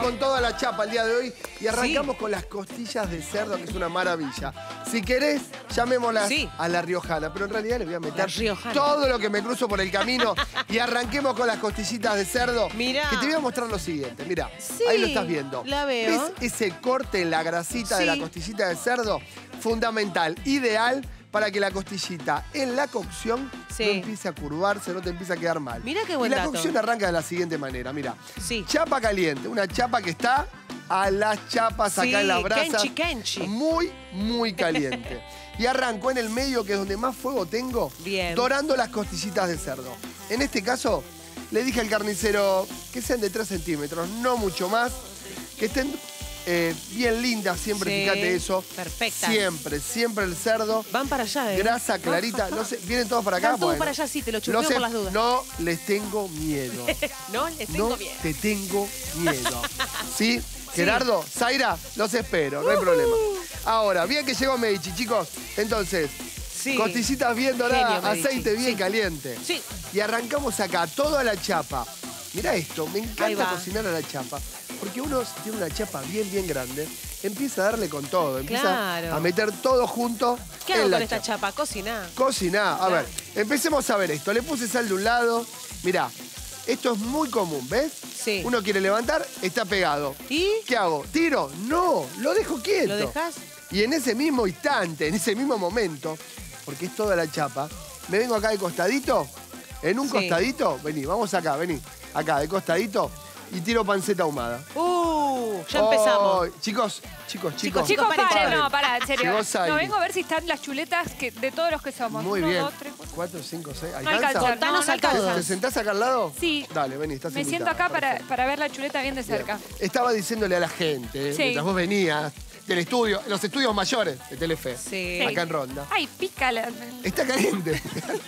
con toda la chapa el día de hoy y arrancamos con las costillas de cerdo, que es una maravilla. Si querés, llamémoslas a la riojana, pero en realidad les voy a meter todo lo que me cruzo por el camino y arranquemos con las costillitas de cerdo. Mirá. Que te voy a mostrar lo siguiente, mirá, ahí lo estás viendo. La veo. ¿Ves ese corte en la grasita de la costillita de cerdo? Fundamental, ideal para que la costillita en la cocción no empiece a curvarse, no te empiece a quedar mal. Mirá qué buen dato. Y la dato. cocción arranca de la siguiente manera, mira. Chapa caliente, una chapa que está a las chapas acá en las brasas. Kenchi. Muy, muy caliente. Y arranco en el medio, que es donde más fuego tengo, dorando las costillitas de cerdo. En este caso, le dije al carnicero que sean de 3 centímetros, no mucho más, que estén bien lindas, siempre fíjate eso. Perfecta. Siempre el cerdo. Van para allá, Grasa clarita. No sé, ¿vienen todos para acá? Van todos para allá, sí, te lo chupeo por las dudas. No les tengo miedo. No les tengo miedo. No te tengo miedo. ¿Sí? Gerardo, Zaira, los espero, no hay problema. Ahora, bien que llegó Medici, chicos. Entonces, costillitas bien doradas, aceite bien caliente. Y arrancamos acá, toda la chapa. Mirá esto, me encanta cocinar a la chapa. Porque uno, si tiene una chapa bien grande, empieza a darle con todo. Empieza a meter todo junto. ¿Qué hago con esta chapa? Cocinar. Cocinar. A ver, empecemos a ver esto. Le puse sal de un lado. Mirá, esto es muy común, ¿ves? Sí. Uno quiere levantar, está pegado. ¿Y? ¿Qué hago? ¿Tiro? No, lo dejo quieto. ¿Lo dejás? Y en ese mismo instante, en ese mismo momento, porque es toda la chapa, me vengo acá de costadito. En un costadito, vení, vamos acá, vení. Acá, de costadito. Y tiro panceta ahumada. Ya empezamos. Chicos. No, pará, en serio. No, vengo a ver si están las chuletas de todos los que somos. Muy 1, bien. 2, 3, 4. 4, 5, 6. No alcanza. ¿Te sentás acá al lado? Sí. Dale, vení, estás Me siento acá para ver la chuleta bien de cerca. Estaba diciéndole a la gente, mientras vos venías del estudio, los estudios mayores de Telefe, acá en Ronda. Ay, pícala. Está caliente.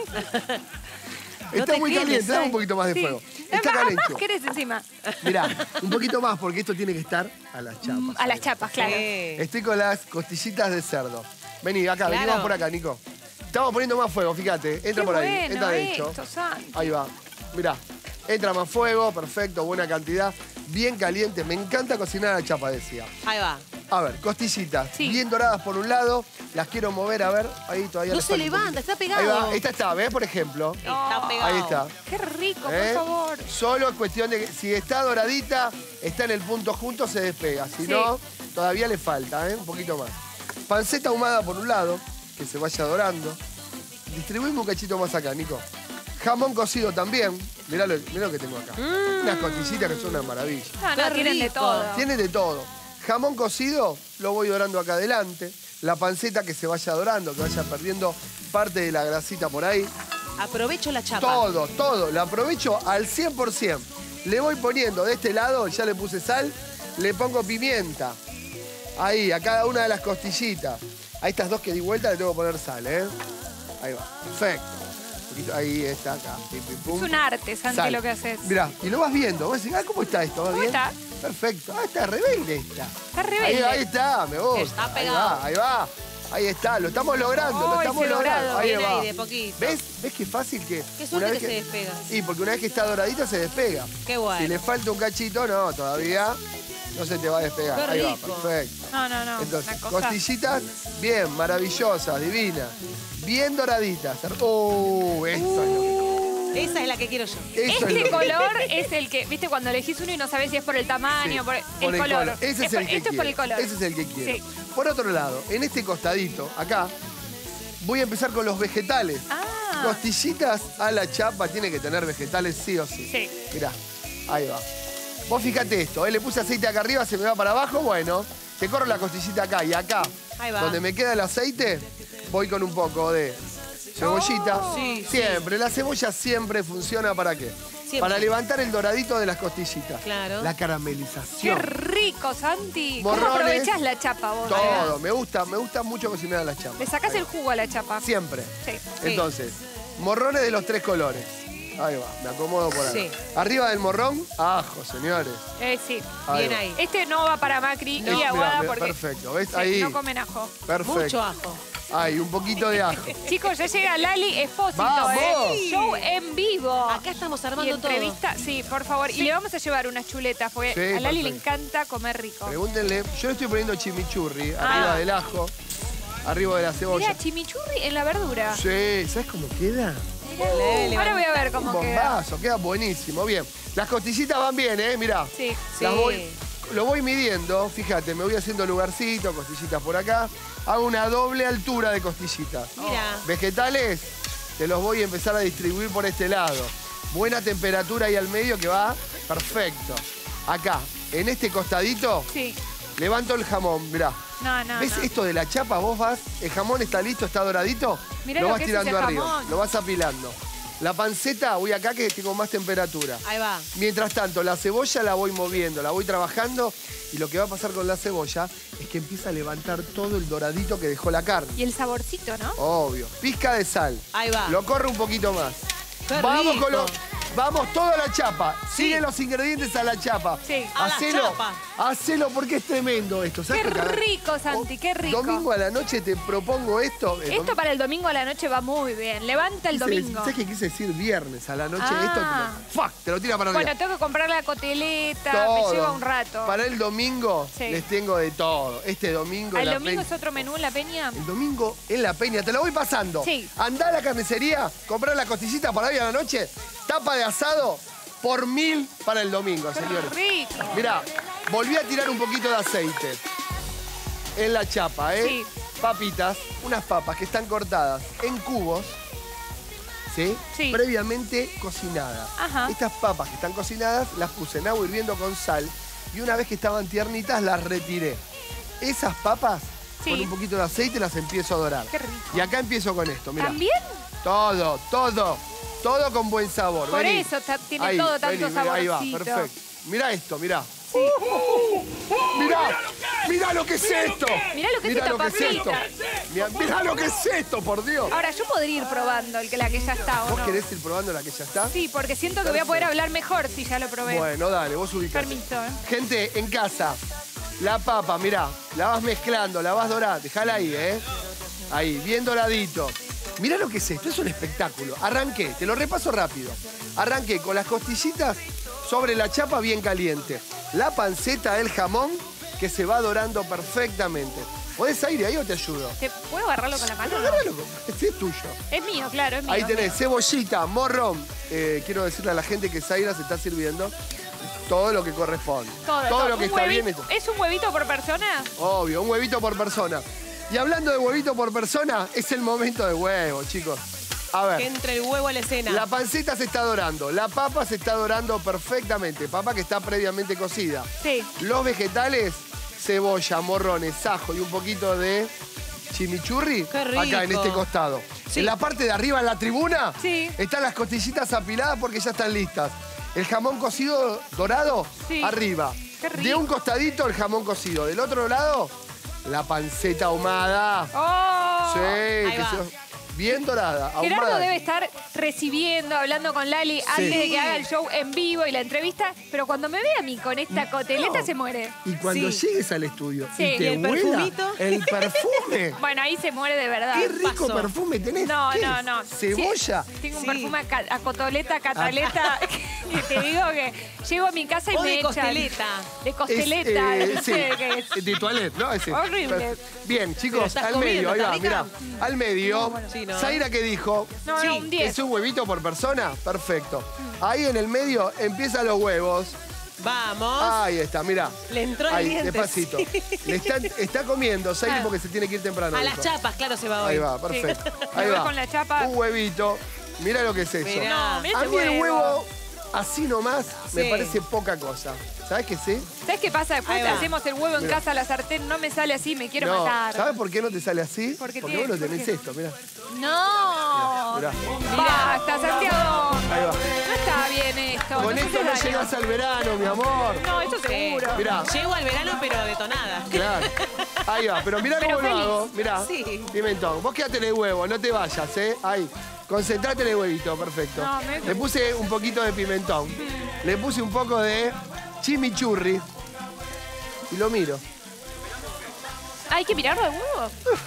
Está muy caliente, dame un poquito más de fuego. Está caliente. ¿Qué querés encima? Mirá, un poquito más, porque esto tiene que estar a las chapas. A las chapas, claro. Estoy con las costillitas de cerdo. Vení, acá, venimos por acá, Nico. Estamos poniendo más fuego, fíjate. Entra por ahí, entra de hecho. Ahí va. Mirá, entra más fuego, perfecto, buena cantidad. Bien caliente, me encanta cocinar a la chapa, decía. Ahí va. A ver, costillitas, bien doradas por un lado. Las quiero mover, a ver, ahí todavía no se levanta, está pegado. Ahí va, esta está, ¿ves? Por ejemplo. Está pegado. Ahí está. Qué rico, por favor. Solo es cuestión de que si está doradita, está en el punto junto, se despega. Si no, todavía le falta, un poquito más. Panceta ahumada por un lado, que se vaya dorando. Distribuimos un cachito más acá, Nico. Jamón cocido también. Mirá lo que tengo acá. Unas costillitas que son una maravilla. No, tienen de todo. Tienen de todo. Jamón cocido lo voy dorando acá adelante. La panceta que se vaya dorando, que vaya perdiendo parte de la grasita por ahí. Aprovecho la chapa. Todo. La aprovecho al 100%. Le voy poniendo de este lado, ya le puse sal, le pongo pimienta. Ahí, a cada una de las costillitas. A estas dos que di vuelta le tengo que poner sal, Ahí va. Perfecto. Ahí está, acá. Pim, pim, pum. Es un arte, Santi, lo que haces. Mirá, y lo vas viendo. Vas a decir, ¿cómo está esto? ¿Va bien? Está? Perfecto. Está rebelde esta. Está rebelde. Ahí está, me gusta. Está pegado. Ahí va. Ahí está, lo estamos logrando, lo estamos logrando. Ahí Viene va. Ahí de poquito. ¿Ves qué fácil que... Qué suerte que se despega. Sí, porque una vez que está doradita se despega. Qué bueno. Si le falta un cachito, no, todavía no se te va a despegar. Qué ahí rico. va, perfecto. No. Entonces, costillitas, bien, maravillosas, divinas. Bien doraditas. Esa es la que quiero yo. Este color es el que, viste, cuando elegís uno y no sabés si es por el tamaño, por el color. Ese es el que Esto es por el color. Ese es el que quiero. Sí. Por otro lado, en este costadito, acá, voy a empezar con los vegetales. Costillitas a la chapa, tiene que tener vegetales sí o sí. Sí. Mirá, ahí va. Vos fíjate esto, le puse aceite acá arriba, se me va para abajo, bueno, te corro la costillita acá y acá, donde me queda el aceite, voy con un poco de cebollita. Siempre, la cebolla siempre funciona, ¿para qué? Para levantar el doradito de las costillitas. Claro. La caramelización. Qué rico, Santi. Morrones, ¿Cómo aprovechás la chapa vos? Todo, me gusta mucho cocinar a las chapas. Le sacás el jugo a la chapa. Siempre. Sí. Entonces, morrones de los 3 colores. Ahí va, me acomodo por ahí. Arriba del morrón, ajo, señores. Sí. Bien ahí. Este no va para Macri y Aguada porque perfecto, ¿ves? Ahí. no comen ajo. Perfecto. Mucho ajo. Ay, un poquito de ajo. Chicos, ya llega Lali Espósito, ¡Vamos! Show en vivo. Acá estamos armando Y entrevista, todo. sí, por favor. Y le vamos a llevar unas chuletas, porque Sí, a Lali le perfecto. encanta comer rico. Pregúntenle. Yo le estoy poniendo chimichurri arriba del ajo, arriba de la cebolla. Mira, chimichurri en la verdura. Sí, ¿sabes cómo queda? Ahora voy a ver Un cómo queda. bombazo, queda buenísimo. Bien. Las costillitas van bien, ¿eh? Mirá. Sí. Las Sí. lo voy midiendo, fíjate, me voy haciendo lugarcito, costillitas por acá. Hago una doble altura de costillitas. Mira. Vegetales, te los voy a empezar a distribuir por este lado. Buena temperatura ahí al medio que va perfecto. Acá, en este costadito, Sí. levanto el jamón, mirá. No, no, ¿Ves no. esto de la chapa? Vos vas, el jamón está listo, está doradito, Mirá lo lo vas que es tirando ese arriba, jamón. lo vas apilando. La panceta, voy acá que tengo más temperatura. Ahí va. Mientras tanto, la cebolla la voy moviendo, la voy trabajando y lo que va a pasar con la cebolla es que empieza a levantar todo el doradito que dejó la carne. Y el saborcito, ¿no? Obvio. Pizca de sal. Ahí va. Lo corro un poquito más. Qué Vamos rico. con los... Vamos, toda la chapa. Sí. Sigue los ingredientes a la chapa. Sí. A la chapa. Hacelo porque es tremendo esto. ¿Sabes Qué qué cada- rico, Santi, qué rico. Domingo a la noche te propongo esto. Esto para el domingo a la noche va muy bien. Levanta el domingo. ¿Sabes qué quise decir viernes a la noche? Ah. Esto te lo tira para arriba. Bueno, tengo que comprar la coteleta, Todo. me lleva un rato. Para el domingo Sí. les tengo de todo. Este domingo en ¿El la domingo Peña. es otro menú en la peña? El domingo en la Peña, te lo voy pasando. Sí. Andá a la carnicería, comprá la costillita para hoy a la noche, tapa de asado por 1000 para el domingo, señores. Rico. Mirá, volví a tirar un poquito de aceite en la chapa, ¿eh? Sí. Papitas, unas papas que están cortadas en cubos, ¿sí? Sí. Previamente cocinadas. Ajá. Estas papas que están cocinadas las puse en agua hirviendo con sal y una vez que estaban tiernitas las retiré. Esas papas, Sí. con un poquito de aceite las empiezo a dorar. Qué rico. Y acá empiezo con esto, mirá. ¿También? Todo con buen sabor. Por Vení. eso tiene Ahí, todo tanto vení, mirá, ahí va, saborcito. perfecto. Mirá esto, mirá. Mirá lo que es esto. Mirá lo que es esta papita. Mirá lo que es esto, por Dios. Ahora, yo podría ir probando la que ya está, ¿o ¿Vos no? querés ir probando la que ya está? Sí, porque siento que voy a poder hablar mejor si ya lo probé. Bueno, dale, vos ubicás. Permiso, ¿eh? Gente, en casa, la papa, mirá, la vas mezclando, la vas dorando. Dejala ahí, ¿eh? Ahí, bien doradito. Mirá lo que es esto, es un espectáculo. Arranqué, te lo repaso rápido. Arranqué con las costillitas sobre la chapa bien caliente. La panceta del jamón que se va dorando perfectamente. ¿Podés aire ahí o te ayudo? ¿Puedo agarrarlo con la mano? Agárralo, este es tuyo. Es mío, claro, es mío. Ahí tenés cebollita, morrón. Quiero decirle a la gente que Zaira se está sirviendo todo lo que corresponde. Todo lo que Un está bien. huevito- ¿Es un huevito por persona? Obvio, un huevito por persona. Y hablando de huevito por persona, es el momento de huevo, chicos. A Que ver, entre el huevo a la escena. la panceta se está dorando, la papa se está dorando perfectamente, papa que está previamente cocida. Sí. Los vegetales, cebolla, morrones, ajo y un poquito de chimichurri Qué rico. acá en este costado. Sí. En la parte de arriba, en la tribuna, Sí. están las costillitas apiladas porque ya están listas. El jamón cocido dorado, Sí. arriba. Qué rico. De un costadito el jamón cocido, del otro lado, la panceta ahumada. ¡Oh! Sí, que va. bien dorada, Gerardo ahumada. debe estar recibiendo, hablando con Lali antes de que haga el show en vivo y la entrevista, pero cuando me ve a mí con esta coteleta No. se muere. Y cuando Sí. llegues al estudio Sí. y te ¿Y el huela perfumito? el perfume. Bueno, ahí se muere de verdad. Qué rico pasó? perfume tenés. No, ¿Qué? no. Cebolla. Sí, tengo un Sí. perfume a cotoleta, cataleta, que te digo que llego a mi casa y O me de echan. costeleta. De Es, costeleta, no sí, sé qué es. de toilet, ¿no? Ese. Horrible. Bien, Pero chicos, estás al comiendo, medio, ahí va, ¿está mirá. rica? Al medio. Sí, ¿no? Zaira, ¿qué dijo? No, Sí, no, un 10. ¿Es un huevito por persona? Perfecto. Ahí en el medio empiezan los huevos. Vamos. Ahí está, mirá. Le entró el Ahí, diente, despacito. sí. está comiendo, Zaira, Ah. porque se tiene que ir temprano. A las dijo. chapas, claro, se va hoy. Ahí va, perfecto. Me Ahí voy va. con la chapa. Un huevito. Mira lo que es eso. Mirá. No, mira A ese mí el huevo, así nomás, me Sí. parece poca cosa. ¿Sabes qué sí? ¿Sabes qué pasa? Después Ahí va. hacemos el huevo en Mirá. casa a la sartén, no me sale así, me quiero No, matar. ¿sabes por qué no te sale así? Porque Porque tiene- vos lo ¿por tenés qué? esto, mirá. No. Mirá. Basta, Santiago. Ahí va. No está bien esto. Con no esto haces no daño. llegás al verano, mi amor. No, eso seguro. Mirá. Llego al verano, pero detonada. Claro. Ahí va, pero mirá Pero cómo lo feliz. hago. Mirá. Sí. Pimentón. Vos quédate en el huevo, no te vayas, ¿eh? Ahí. Concentrate en el huevito, perfecto. No, Le puse un poquito de pimentón. Le puse un poco de chimichurri. Y lo miro. ¿Hay que mirarlo de huevo?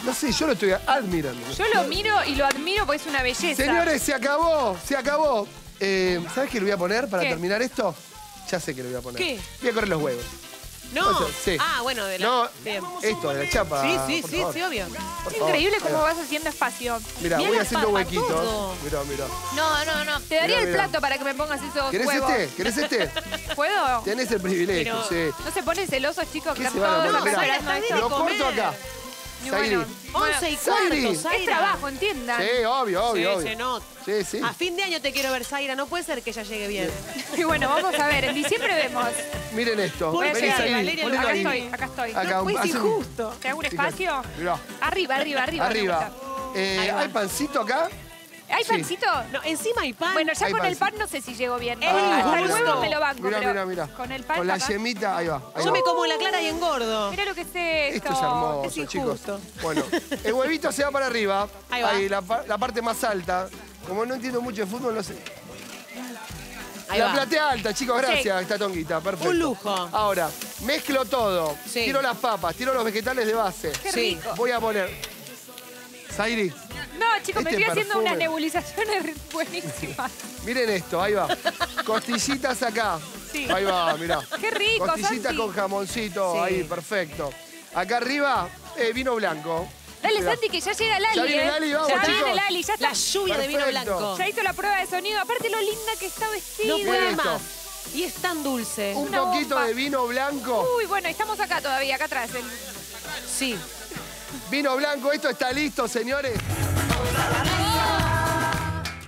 No sé, yo lo estoy admirando. Yo lo miro y lo admiro porque es una belleza. Señores, se acabó, se acabó. ¿Sabes qué le voy a poner para ¿Qué? terminar esto? Ya sé que le voy a poner. ¿Qué? Voy a correr los huevos. No. O sea, sí. Ah, bueno, de la... No, Bien. esto, de la chapa. Sí, por sí, favor. sí, obvio. Por Es favor. increíble Ahí cómo va. vas haciendo espacio. Mirá, Mirá voy la haciendo papa, huequitos. todo. Mirá, mirá. No. Te daría Mirá, el mirá. plato para que me pongas esos ¿Querés huevos. este? ¿Querés este? ¿Puedo? Tenés el privilegio, Pero- sí. ¿No se ponen celosos, chicos? ¿Qué Que se van a todos poner? Mirá, esperando Está esto. de lo comer. corto acá. Y Zairi. bueno, 11 y Zairi. cuarto, Es Zaira. es trabajo, entiendan. Sí, obvio, Sí, obvio. se nota. Sí, sí. A fin de año te quiero ver, Zaira. No puede ser que ella llegue bien. Y bueno, vamos a ver. En diciembre vemos. Miren esto. Voy a Vení, llegar, Zairi, Valeria, ponelo Acá ahí. estoy, acá estoy. Acá, No, pues es hace un- injusto. ¿Te hago un espacio? Mirá. Arriba. me Arriba. gusta. Ahí va. ¿Hay pancito acá? ¿Hay Sí. pancito? No, encima hay pan. Bueno, ya Hay con el pancito. pan no sé si llego bien. Es Hasta el injusto. huevo me lo banco, Mirá, pero mirá. con el pan Con la capaz. yemita, ahí va. Ahí Yo va. me como la clara y engordo. Mira lo que es esto. Esto es hermoso, Es chicos. injusto. Bueno, el huevito se va para arriba. Ahí va. La parte más alta. Como no entiendo mucho de fútbol, no sé. Ahí La va. platea alta, chicos, gracias, esta tonguita, perfecto. Un lujo. Ahora, mezclo todo. Sí. Tiro las papas, tiro los vegetales de base. Qué Sí. rico. Voy a poner. Zairi, No, chicos, me Este estoy haciendo perfume. unas nebulizaciones buenísimas. miren esto, ahí va. Costillitas acá. Sí. Ahí va, mirá. Qué rico, Costillitas Santi. con jamoncito, Sí. ahí, perfecto. Acá arriba, vino blanco. Dale, Mirá. Santi, que ya llega Lali. Ya viene Lali, vamos, ya chicos. viene Lali, ya está. La lluvia de vino Perfecto. blanco. Ya hizo la prueba de sonido. Aparte lo linda que está vestida. No puede esto. más. Y es tan dulce. Un Una poquito bomba. de vino blanco. Uy, bueno, estamos acá todavía, acá atrás. Sí. Vino blanco, esto está listo, señores.